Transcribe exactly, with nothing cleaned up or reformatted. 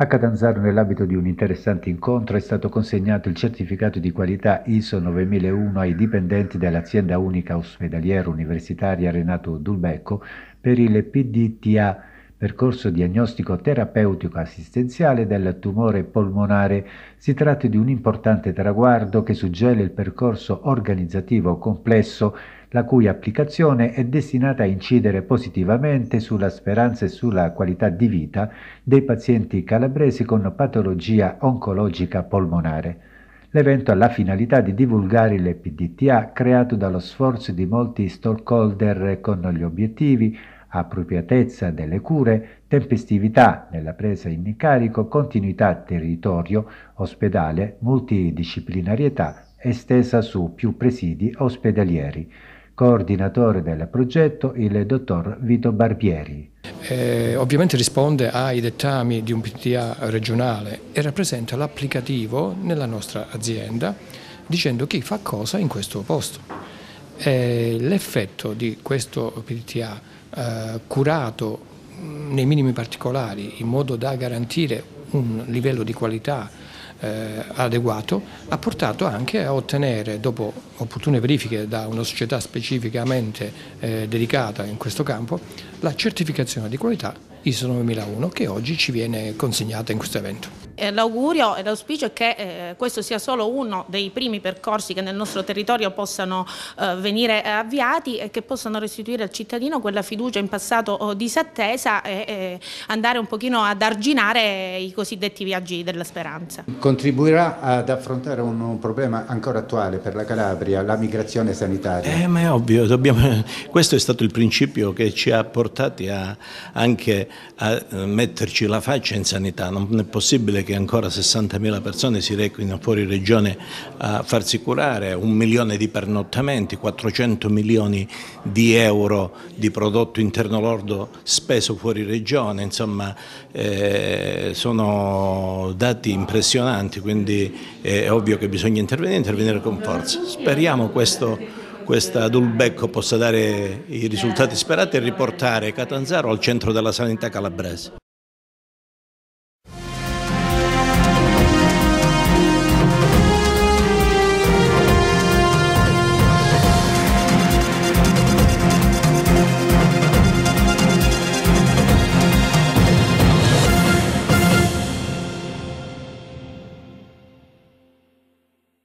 A Catanzaro, nell'ambito di un interessante incontro, è stato consegnato il certificato di qualità I S O novemilauno ai dipendenti dell'azienda unica ospedaliera universitaria Renato Dulbecco per il P D T A, percorso diagnostico terapeutico assistenziale del tumore polmonare. Si tratta di un importante traguardo che suggella il percorso organizzativo complesso, la cui applicazione è destinata a incidere positivamente sulla speranza e sulla qualità di vita dei pazienti calabresi con patologia oncologica polmonare. L'evento ha la finalità di divulgare il P D T A creato dallo sforzo di molti stakeholder con gli obiettivi appropriatezza delle cure, tempestività nella presa in carico, continuità territorio, ospedale, multidisciplinarietà estesa su più presidi ospedalieri. Coordinatore del progetto il dottor Vito Barbieri. Eh, ovviamente risponde ai dettami di un P D A regionale e rappresenta l'applicativo nella nostra azienda dicendo chi fa cosa in questo posto. Eh, l'effetto di questo P D T A eh, curato nei minimi particolari in modo da garantire un livello di qualità Eh, adeguato ha portato anche a ottenere, dopo opportune verifiche da una società specificamente eh, dedicata in questo campo, la certificazione di qualità I S O novemilauno che oggi ci viene consegnata in questo evento. L'augurio e l'auspicio è che eh, questo sia solo uno dei primi percorsi che nel nostro territorio possano eh, venire avviati e che possano restituire al cittadino quella fiducia in passato oh, disattesa e eh, andare un pochino ad arginare i cosiddetti viaggi della speranza. Contribuirà ad affrontare un, un problema ancora attuale per la Calabria, la migrazione sanitaria? Eh, ma è ovvio, dobbiamo, questo è stato il principio che ci ha portati a, anche a metterci la faccia in sanità. Non è possibile che ancora sessantamila persone si rechino fuori regione a farsi curare, un milione di pernottamenti, quattrocento milioni di euro di prodotto interno lordo speso fuori regione, insomma eh, sono dati impressionanti, quindi è ovvio che bisogna intervenire, intervenire con forza. Speriamo questo questa Dulbecco possa dare i risultati sperati e riportare Catanzaro al centro della sanità calabrese.